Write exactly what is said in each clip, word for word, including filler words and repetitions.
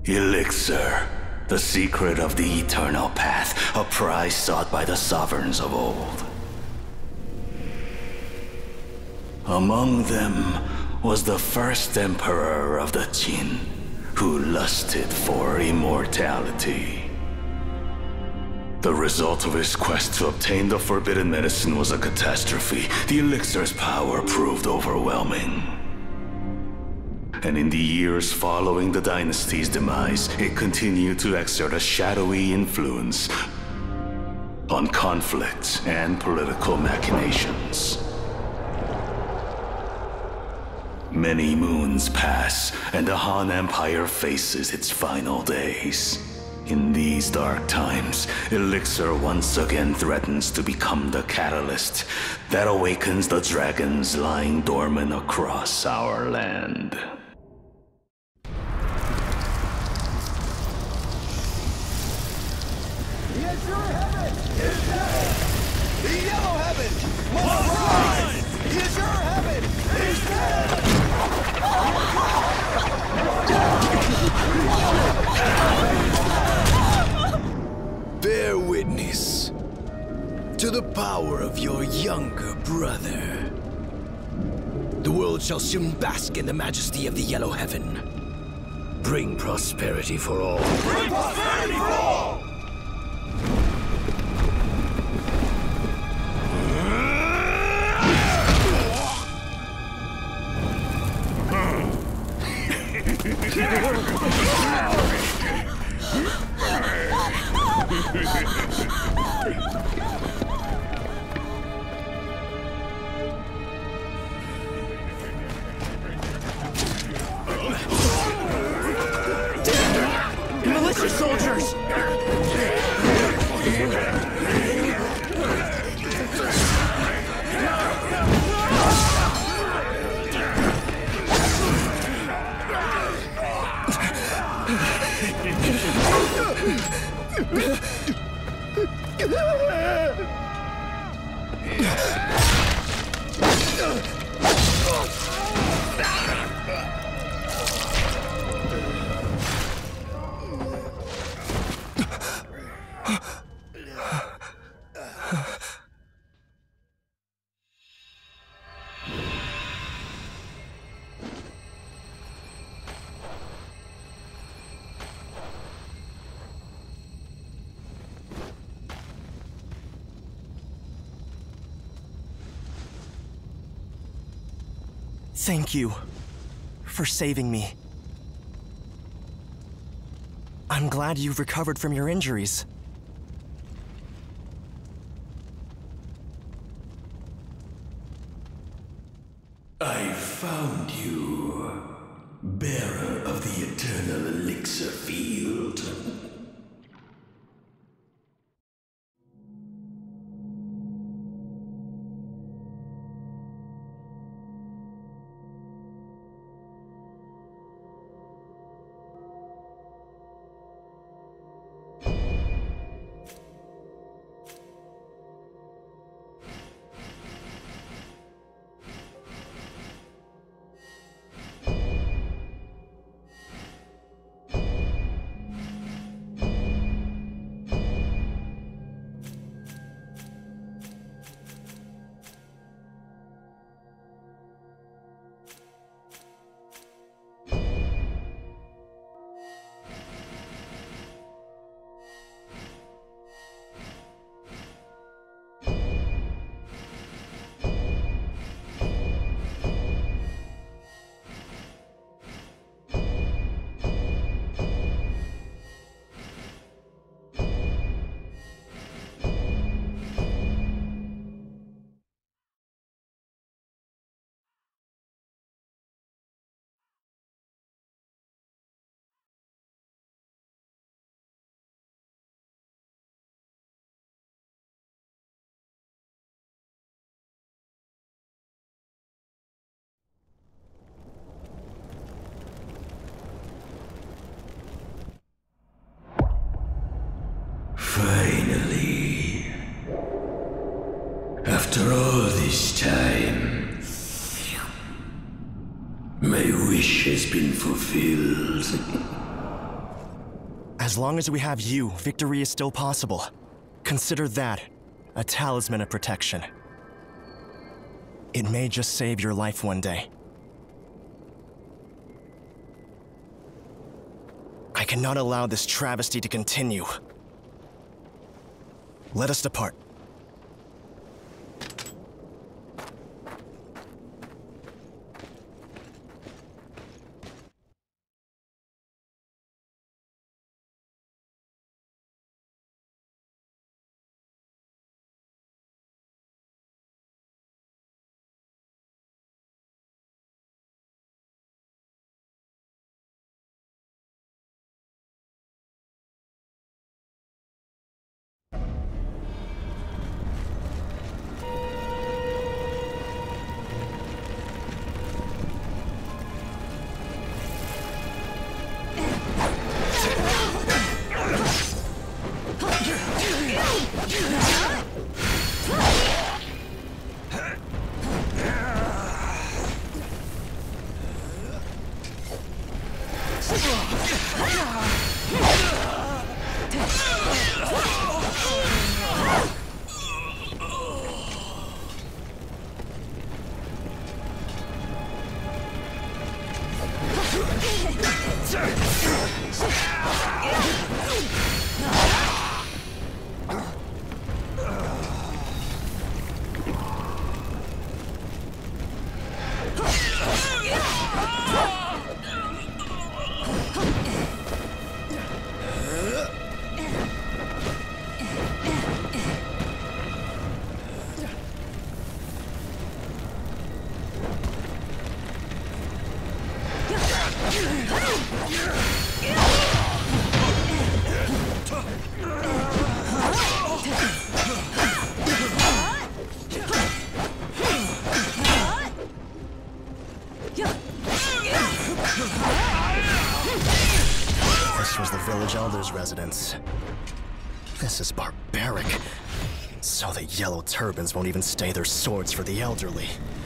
Elixir, the secret of the eternal path, a prize sought by the sovereigns of old. Among them was the first emperor of the Qin, who lusted for immortality. The result of his quest to obtain the forbidden medicine was a catastrophe. The elixir's power proved overwhelming. And in the years following the dynasty's demise, it continued to exert a shadowy influence on conflicts and political machinations. Many moons pass, and the Han Empire faces its final days. In these dark times, Elixir once again threatens to become the catalyst that awakens the dragons lying dormant across our land. The Azure Heaven is dead! The Yellow Heaven must rise! The Azure Heaven is dead! Bear witness to the power of your younger brother. The world shall soon bask in the majesty of the Yellow Heaven. Bring prosperity for all. Bring prosperity for all! Militia soldiers! Thank you for saving me. I'm glad you've recovered from your injuries. I found you, bearer of the eternal elixir field. Finally. After all this time, my wish has been fulfilled. As long as we have you, victory is still possible. Consider that a talisman of protection. It may just save your life one day. I cannot allow this travesty to continue. Let us depart. This was the village elder's residence. This is barbaric. So the Yellow Turbans won't even stay their swords for the elderly.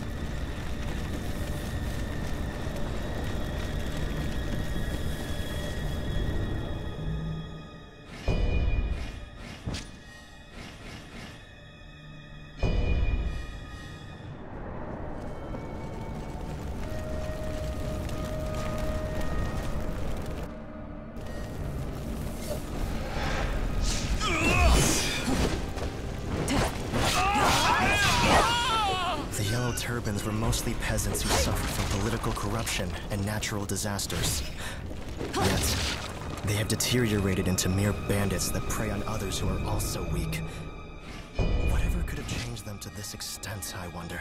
Turbans were mostly peasants who suffered from political corruption and natural disasters. Yet, they have deteriorated into mere bandits that prey on others who are also weak. Whatever could have changed them to this extent, I wonder?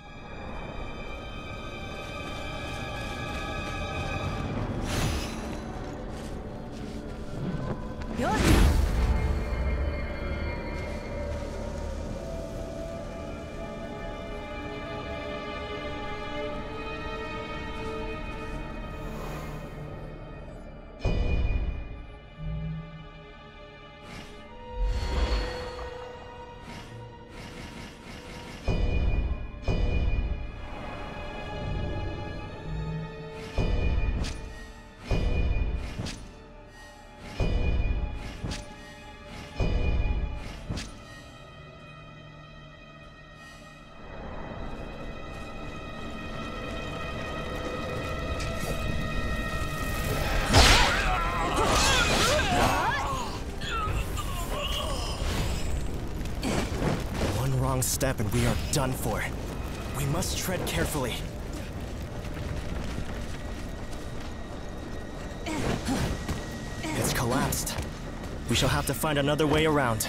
Wrong step and we are done for. We must tread carefully. It's collapsed. We shall have to find another way around.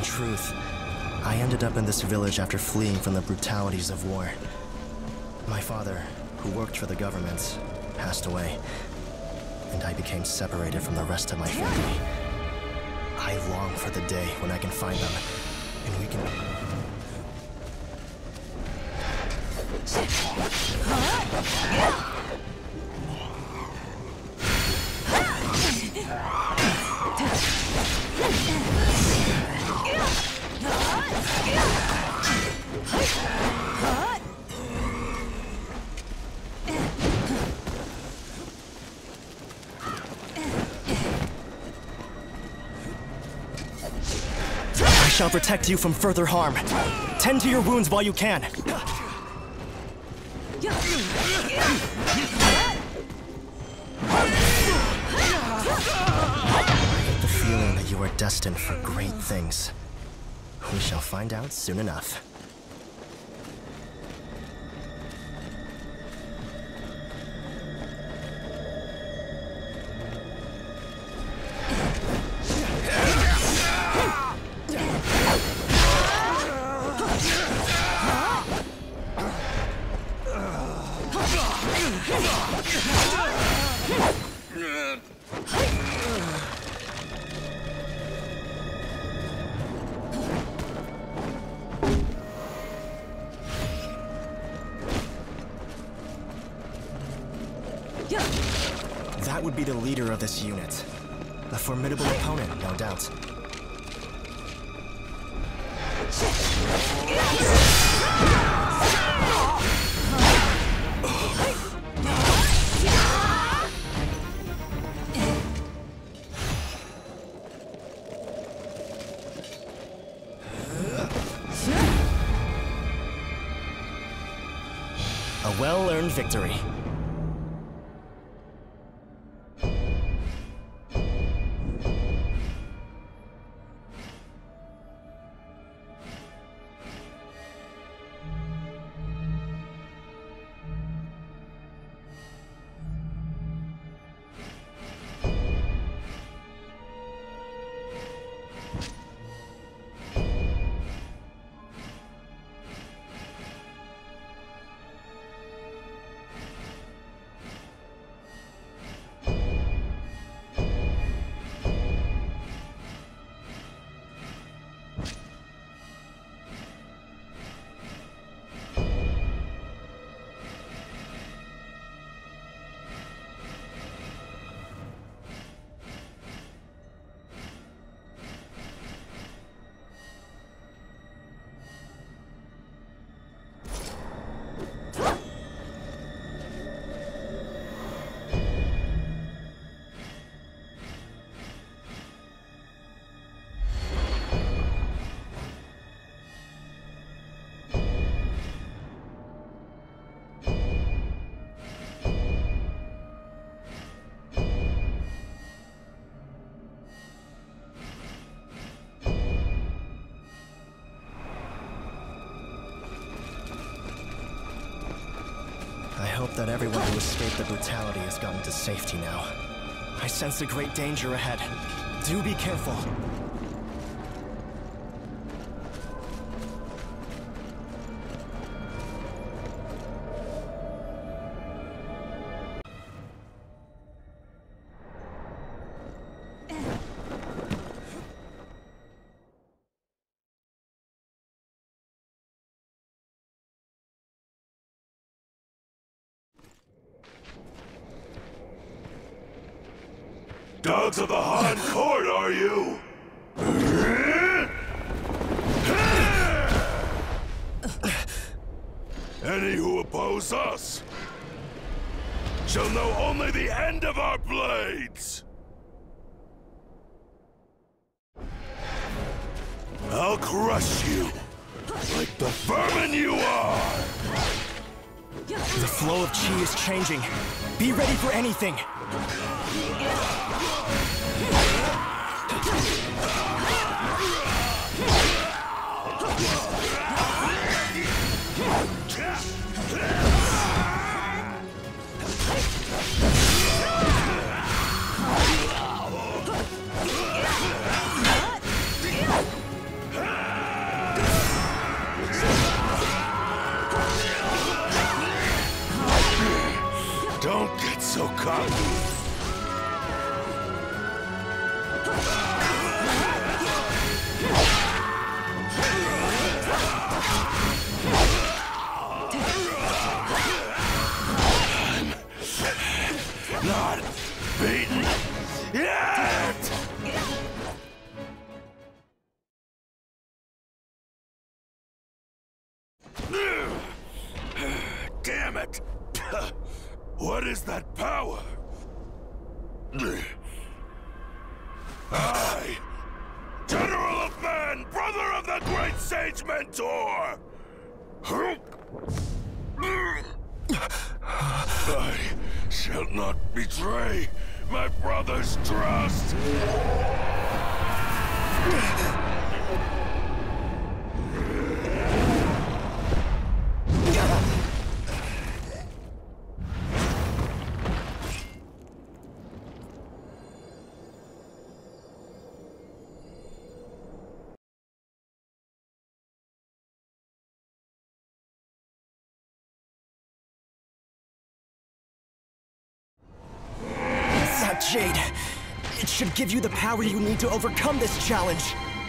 truth, I ended up in this village after fleeing from the brutalities of war. My father, who worked for the government, passed away, and I became separated from the rest of my family. I long for the day when I can find them, and we can... I shall protect you from further harm. Tend to your wounds while you can. I get the feeling that you are destined for great things. We shall find out soon enough. That would be the leader of this unit. A formidable opponent, no doubt. A well-earned victory. I hope that everyone who escaped the brutality has gotten to safety now. I sense a great danger ahead. Do be careful. Dogs of the Han Court, are you? Any who oppose us shall know only the end of our blades! I'll crush you like the vermin you are! The flow of chi is changing. Be ready for anything! Ha! Don't get so cocky. I'm not beaten yet! Damn it! What is that power? I, General of Man, brother of the great Sage Mentor! I shall not betray my brother's trust! Jade, it should give you the power you need to overcome this challenge.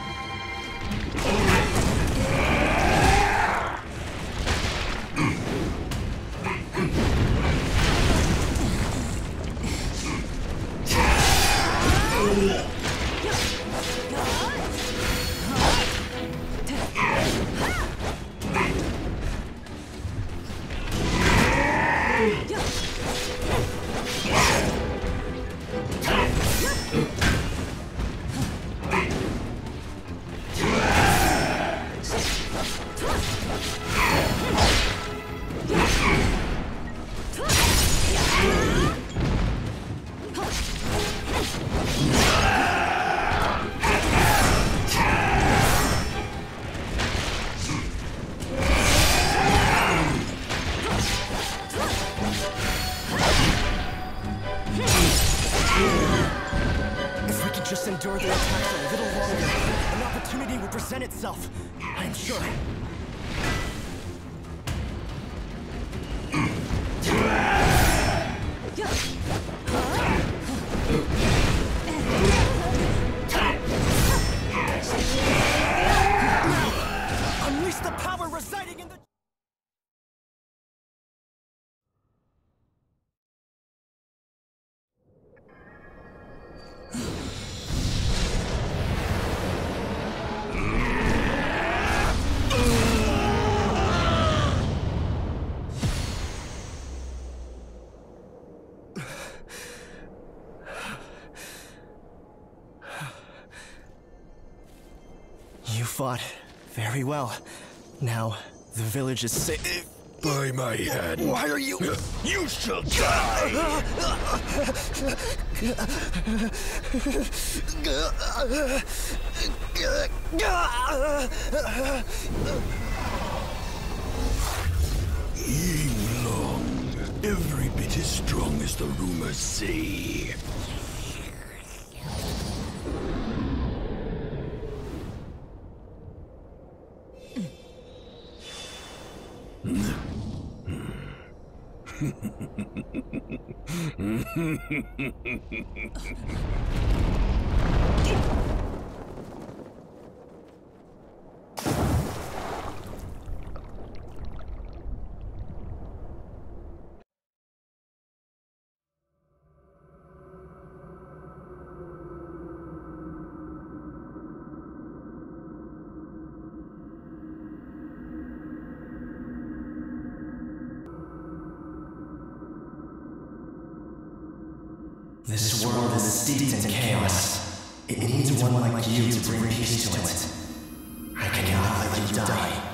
Endure the attacks a little longer, an opportunity will present itself, I'm sure. Unleash the power residing in the... You fought very well. Now, the village is safe. By my hand. Why are you... You shall die! Yinglong, every bit as strong as the rumors say. This world is steeped in chaos. It needs one like you to bring peace to it. I cannot let you die.